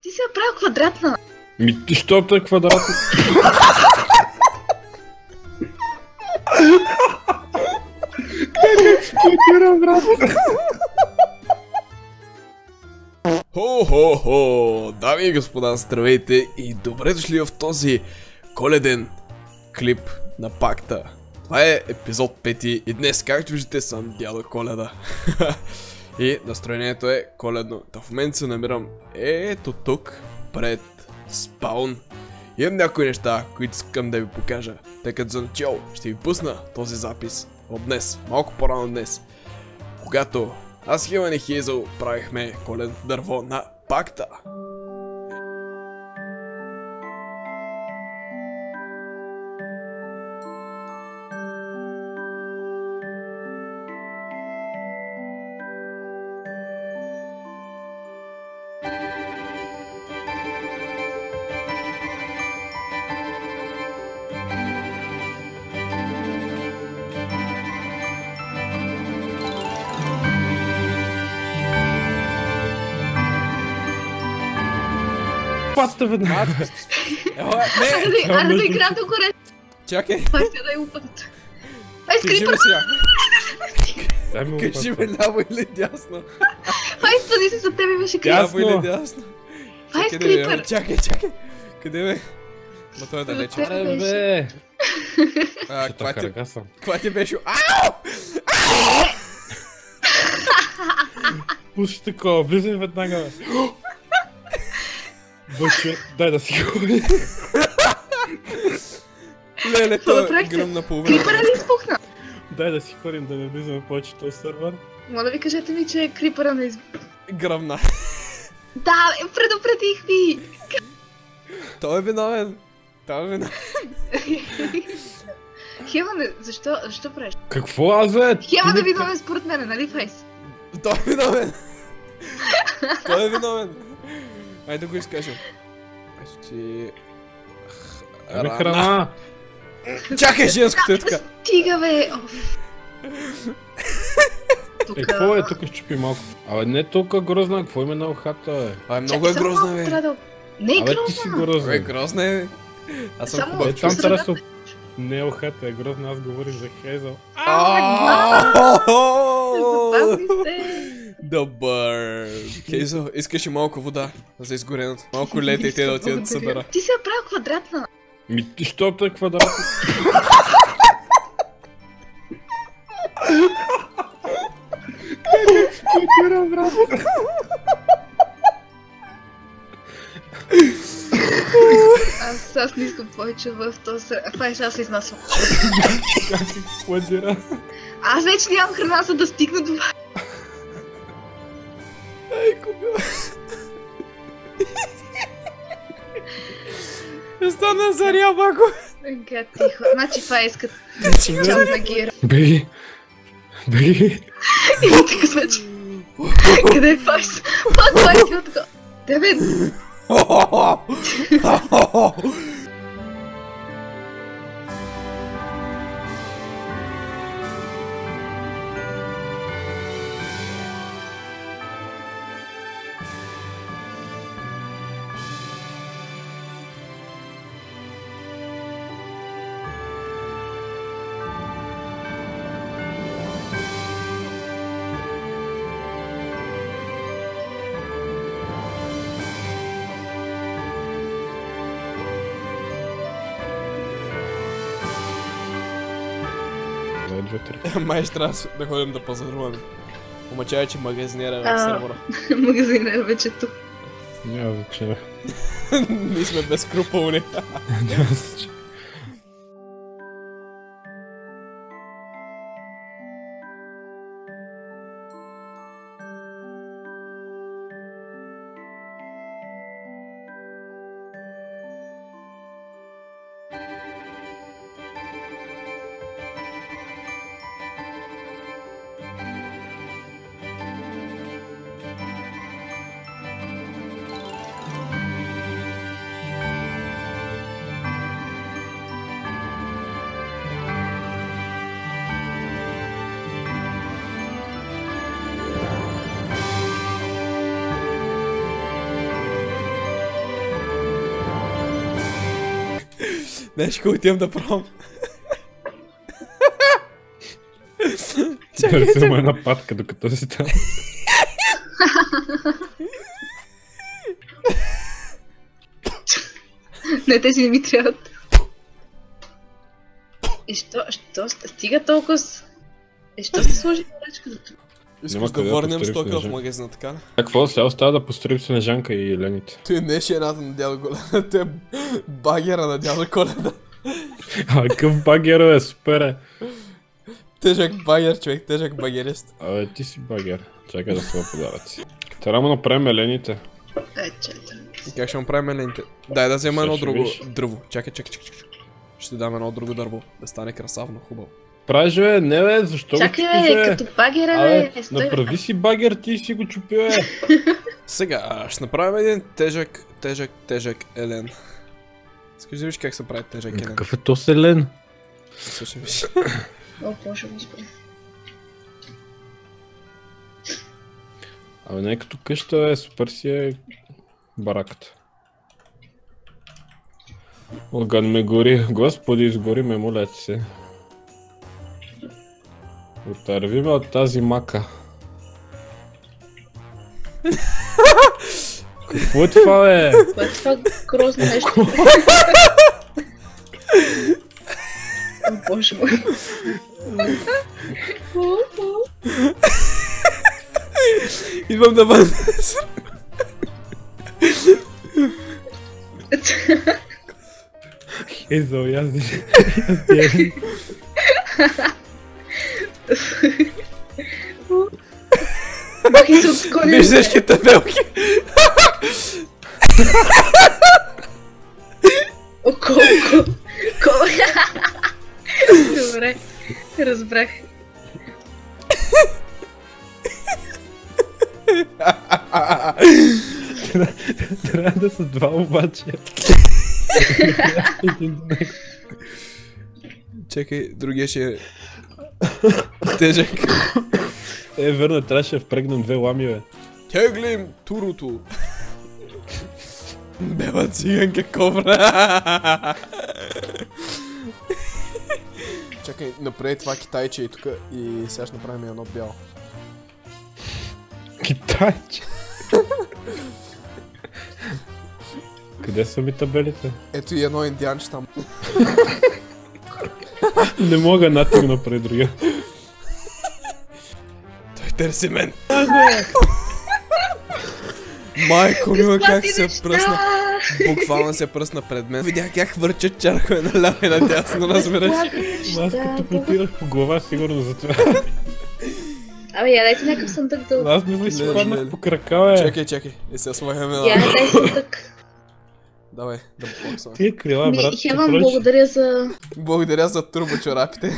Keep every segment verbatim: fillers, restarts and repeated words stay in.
Ти си направил квадратна. Ми ти що е квадратна? Как експлодира, брат? Хо-хо-хо! Дами и господа, здравейте и добре дошли в този коледен клип на Пакта. Това е епизод пети и днес, както виждате, съм дядо Коледа. И настроението е коледно. Та в момента се намирам ето тук, пред спаун. Имам някои неща, които искам да ви покажа. Тъй като за начало ще ви пусна този запис от днес, малко по-рано днес. Когато аз, Хилан и Хейзъл правихме коледно дърво на Пакта. Пата веднага. Не, Аре да играм до горе. чакай. Пай се да я упадат. Ай, Кажи скрипър! ме сега. Дай ми Кажи лопата. ме ляво или дясно. Пай, спади се, за тебе беше крипър. Ляво или дясно. Пай, Чакай да видя. скрипър! Чакай, чакай. Къде бе? Ма той е далече. Аре бе! А, Ще каква ти, харга съм. каква ти беше? Ау! Пусти такова, влизай веднага бе. Бъче, дай да си ходи. Леле, Какво той е направихте? гръм на половина. Крипъра ли изпухна? Дай да си ходим, да не влизаме повече в този сървър. Моля ви, кажете ми, че крипъра не из... Гръмна. Да, бе, предупредих ви! Той е виновен. Той е виновен. Хемане, защо, защо правиш? Какво аз бе? Хемане Ти не- виновен според мен, нали, Файс? Той е виновен. Той е виновен. Айде да го изкажем. Ще... Ами храна! Чакай, женското е така. Стига, бе! Оф. Е, какво е? Тук щупи малко. Абе, не толкова грозна, какво има на ухата, бе? Ай, много е грозна, бе. Не е Абе, ти си грозна! Абе, грозна. грозна е, бе. Аз съм Само- Е, хубав. там По трябва да средата. се... Не е ухата, е грозна, аз говорих за Хейзъл. Запазни се! Добър. Хейзъл, искаш ли малко вода за изгореното? Малко лете и те да отидат да събера. Ти си направил квадратна! Ми ти що е квадратна? Как експлодира, брат? Аз, аз не искам повече в този сред... Файс, аз се изнасвам. Как експлодира? Аз вече нямам храна, за да стигна до... Ай, купила. Стана заря, бако. Га, тихо. Значи Файс, като Значи, чам на гира. Беги! Беги! И така значи. Къде е Файс? Пак Файс има така. Девет! Две, две, три. Май ще трябва да ходим да пазаруваме. Омачава, че магазинера е в А. сервера. Магазинът е вече тук. Няма значение. Ние сме безкруполни. Няма значение. Знаеш какво отивам да пробвам? Да взема една патка, докато си там. Не, тези не ми трябват. И що, що, стига толкова с... И що се сложи поръчка за това? Искаш да върнем стока в магазина, така ли? Какво? Сега остава да построим Снежанка и Лените. Той не е жената на дядо Коледа, той е багера на дядо Коледа. А, какъв багер е, супер е. Тежък багер, човек, тежък багерист. Абе, ти си багер. Чакай да сме подаръци. Трябва да направим Лените. Е, чакай. Как ще направим елените? Дай да взема Сега едно ще друго видиш. дърво. Чакай, чакай, чакай, чакай. Ще дам едно друго дърво, да стане красавно, хубаво. Правиш, бе, не бе, защо го Чакай, чупиш, бе, бе? като багера, Абе, бе. Стой, бе. направи си багер, ти си го чупи, бе. Сега, ще направим един тежък, тежък, тежък елен. Искаш да виж как се прави тежък елен? Какъв е то селен? Слушай, виж. О, Боже, господи. Абе, не е като къща, бе, супер си е бараката. Огън ме гори, господи, изгори ме, моля ти се. Отърви ме от тази мака. Какво е това, бе? Кое е това грозно нещо? О, Боже мой. Идвам да бъда. Хейзъл, язди. Язди. Махи се от сколи. Виждаш ги табелки. О, колко. Колко. Добре, разбрах. Трябва да са два обаче. Чакай, другия ще е тежък. Е, верно, трябваше да впрегнем две лами, бе. Теглим турото. Беба циганка кобра. Чакай, направи това китайче и тук и сега ще направим едно бяло. Китайче. Къде са ми табелите? Ето и едно индианче там. Не мога натигна пред другия. Той търси мен. Майко мила, как се пръсна. Буквално се пръсна пред мен. Видях как върчат чаркове наляво и надясно, разбираш. Аз като припирах по глава, сигурно за това. Абе, я дайте някакъв съндък да... Аз мисля, че Леле, паднах леле. по крака, бе. Чакай, чакай. И сега слагаме Я на... дай съндък. Давай, да боксваме. Тия крила, Ми, брат. Хеван, благодаря за... Благодаря за турбочорапите.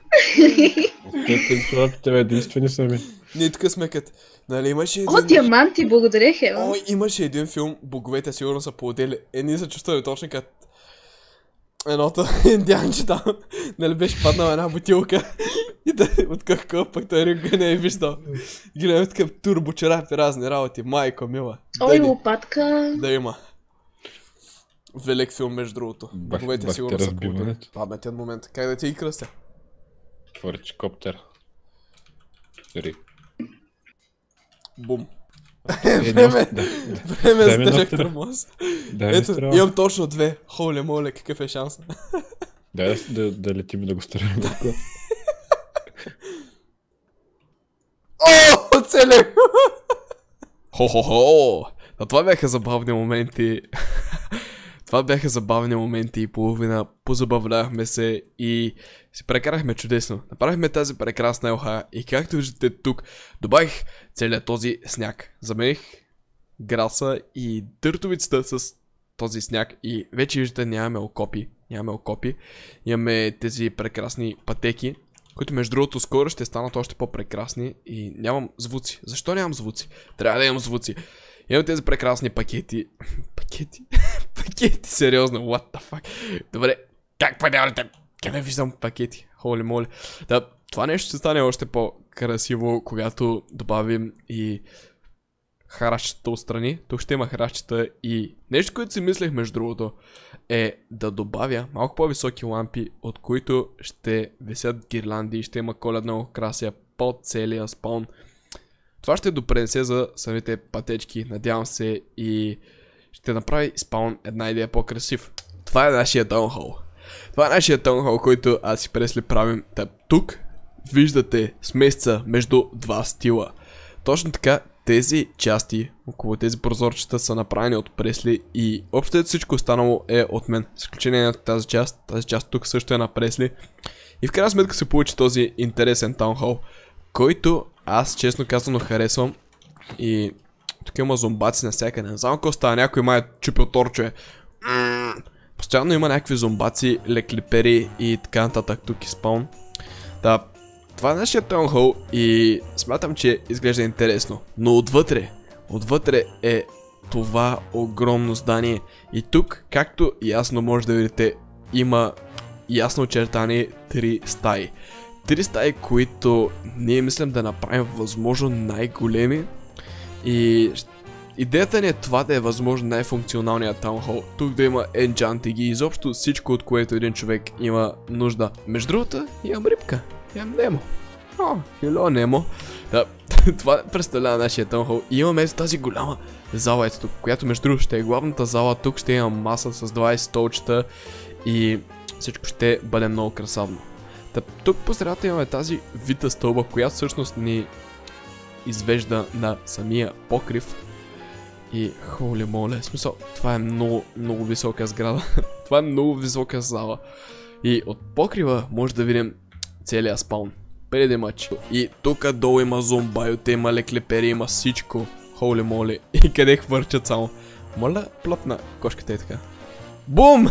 Те чорапите, бе, единствени са ми. Ние тук сме кът. Нали имаше един... О, диаманти, благодаря, Хеван. О, имаше един филм, боговете сигурно са поотдели. Е, ние се чувстваме точно като едното индианче там. Нали беше паднала една бутилка. И да откъх къв, пък той ръка не е виждал. Гледаме такъв турбочерапи, разни работи. Майко, мила. Ой, Да ни- лопатка. Да има. Велик филм, между другото. Бах- Боговете бах сигурно те са разбиването. поотдели. Паметен момент. Как да ти и кръстя? Твърчи коптер. Три. Бум. Е, Време, да, време Дай за ми тежък ноктера. тормоз. Дай ми Ето, стрела. имам точно две. Холе моле, какъв е шанса? Дай да, да, да летим и да го старим. О, оцелех! Хо-хо-хо! А това бяха забавни моменти. Това бяха забавни моменти и половина. Позабавлявахме се и си прекарахме чудесно. Направихме тази прекрасна елха и както виждате тук, добавих целият този сняг. Замених граса и дъртовицата с този сняг и вече виждате нямаме окопи. Нямаме окопи. Имаме тези прекрасни пътеки, които между другото скоро ще станат още по-прекрасни и нямам звуци. Защо нямам звуци? Трябва да имам звуци. Имам тези прекрасни пакети. Пакети? Пакети, сериозно, what the fuck. Добре, как падялите? Къде виждам пакети? Холи моли. Да, това нещо ще стане още по-красиво, когато добавим и хращчета отстрани. Тук ще има хращчета и нещо, което си мислех между другото е да добавя малко по-високи лампи, от които ще висят гирланди и ще има коледна украсия по целия спаун. Това ще допринесе за самите пътечки, надявам се, и ще направи спаун една идея по-красив. Това е нашия таунхол. Това е нашия таунхол, който аз си Пресли правим. Та, тук виждате смесица между два стила. Точно така, тези части около тези прозорчета са направени от Пресли и общо всичко останало е от мен. С изключение на тази част. Тази част тук също е на Пресли. И в крайна сметка се получи този интересен таунхол, който аз честно казано харесвам. И тук има зомбаци навсякъде. Не знам какво става, някой май е чупил торчове. Постоянно има някакви зомбаци, леклипери и така нататък. Тук е спаун. Да, това е нашия таунхол и смятам, че изглежда интересно. Но отвътре, отвътре е това огромно здание. И тук, както ясно може да видите, има ясно очертани три стаи. Три стаи, които ние мислим да направим възможно най-големи. И идеята ни е това да е възможно най-функционалният таунхол. Тук да има енчанти и изобщо всичко, от което един човек има нужда. Между другото, имам рибка. Имам Немо. О, хило Немо. Да, това представлява нашия таунхол. И имаме тази голяма зала ето тук, която между другото ще е главната зала. Тук ще има маса с двайсет столчета и всичко ще бъде много красавно. Та, тук по средата имаме тази вита стълба, която всъщност ни извежда на самия покрив. И холи моле, в смисъл, това е много, много висока сграда. Това е много висока зала. И от покрива може да видим целият спаун. Преди мач. И тук долу има зомбайоте, има леклепери, има всичко. Холи моли. И къде хвърчат само. Моля, плъпна. Кошката е така. Бум!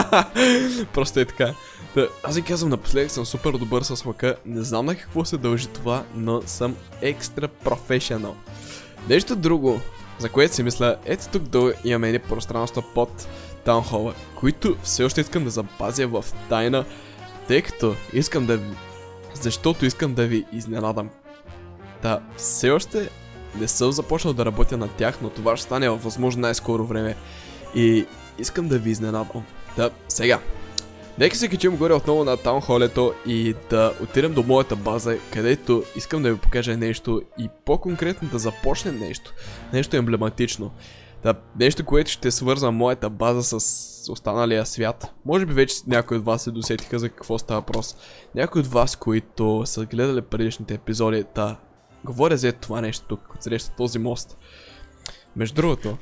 Просто е така. Да, аз ви казвам, напоследък съм супер добър с лъка. Не знам на какво се дължи това, но съм екстра професионал. Нещо друго, за което си мисля, ето тук долу имаме едни пространства под таунхола, които все още искам да запазя в тайна, тъй като искам да ви... Защото искам да ви изненадам. Та, все още не съм започнал да работя на тях, но това ще стане във възможно най-скоро време. И искам да ви изненадам. Та, сега. Нека се качим горе отново на таунхолето и да отидем до моята база, където искам да ви покажа нещо и по-конкретно да започнем нещо. Нещо емблематично. Да, нещо, което ще свърза моята база с останалия свят. Може би вече някои от вас се досетиха за какво става въпрос. Някои от вас, които са гледали предишните епизоди, да, говоря за това нещо тук, срещу този мост. Между другото,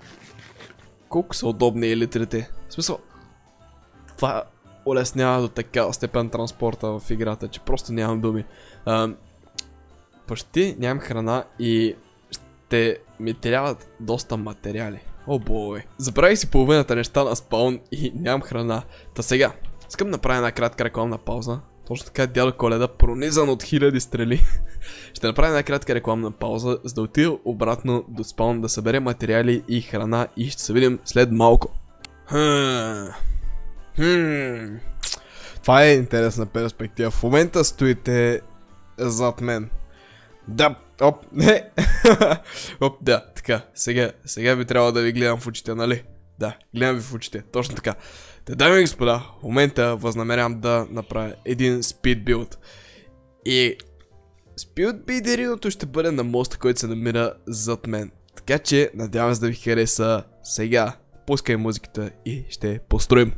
колко са удобни елитрите. В смисъл, това улеснява до такава степен транспорта в играта, че просто нямам думи. А, почти нямам храна и ще ми трябват доста материали. О, бой. Забравих си половината неща на спаун и нямам храна. Та сега, искам да направя една кратка рекламна пауза. Точно така дядо Коледа, пронизан от хиляди стрели. Ще направя една кратка рекламна пауза, за да отида обратно до спаун, да събере материали и храна и ще се видим след малко. Хм. Хм. Това е интересна перспектива. В момента стоите зад мен. Да, оп, не. Оп, да, така. Сега, сега би трябвало да ви гледам в очите, нали? Да, гледам ви в очите, точно така. Те, дами и господа, в момента възнамерявам да направя един спид билд. И спид билдерито ще бъде на моста, който се намира зад мен. Така че, надявам се да ви хареса. Сега, пускай музиката и ще построим.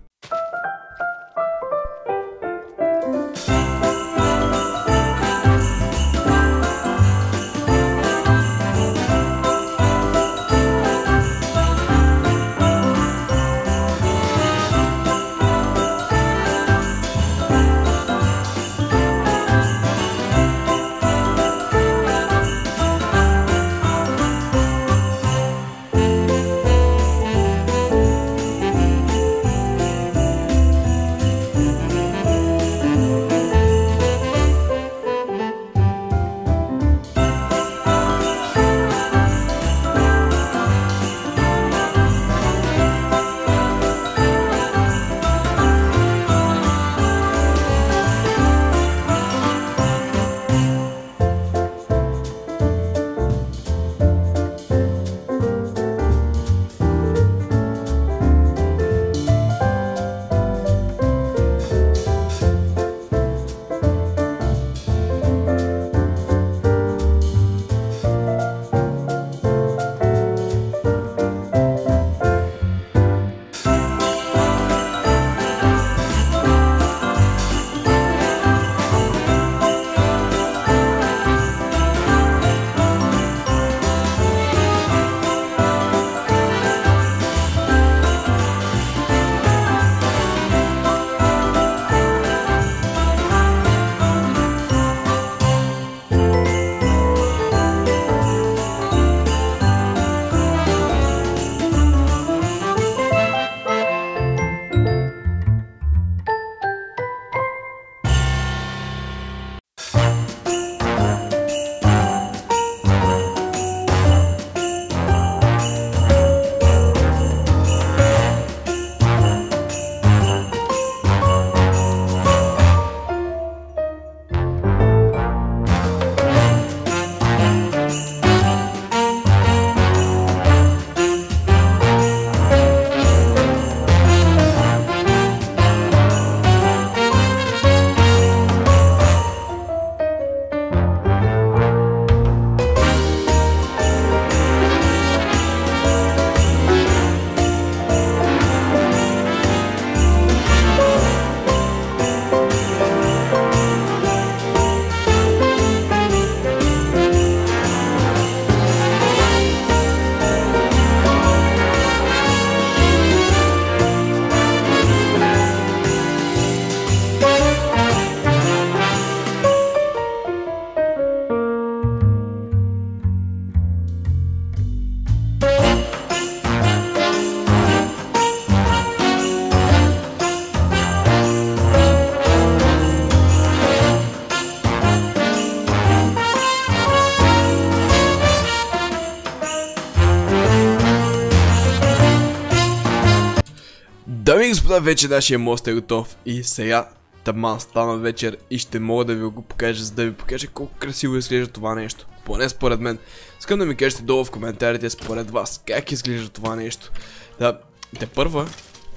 Дами и господа, вече нашия мост е готов и сега тъман стана вечер и ще мога да ви го покажа, за да ви покажа колко красиво изглежда това нещо. Поне според мен. Искам да ми кажете долу в коментарите според вас как изглежда това нещо. Да, те първа.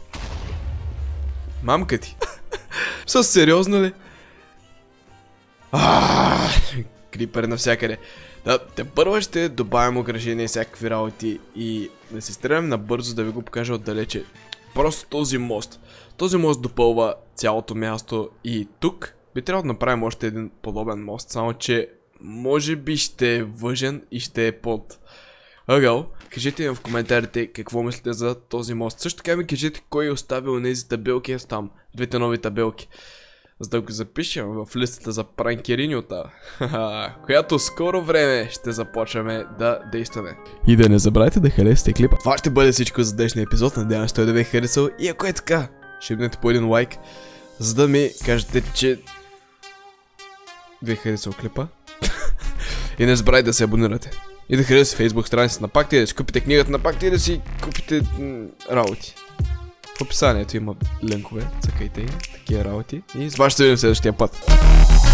Мамка ти. Със сериозно ли? Аааа, крипер навсякъде. Да, те първа ще добавим ограждения и всякакви работи и да се стрелям набързо да ви го покажа отдалече. Просто този мост. Този мост допълва цялото място и тук би трябвало да направим още един подобен мост, само че може би ще е въжен и ще е под ъгъл. Кажете ми в коментарите какво мислите за този мост. Също така ми кажете кой е оставил тези табелки там, двете нови табелки. За да го запишем в листата за пранкериньота, която скоро време ще започваме да действаме. И да не забравяйте да харесате клипа. Това ще бъде всичко за днешния епизод. Надявам се той да ви е харесал. И ако е така, шибнете по един лайк, за да ми кажете, че ви е харесал клипа. И не забравяйте да се абонирате. И да харесате Facebook страницата на Пакта, и да си купите книгата на Пакта, и да си купите работи. В описанието има линкове, цъкайте и такива работи. И с вас ще видим следващия път.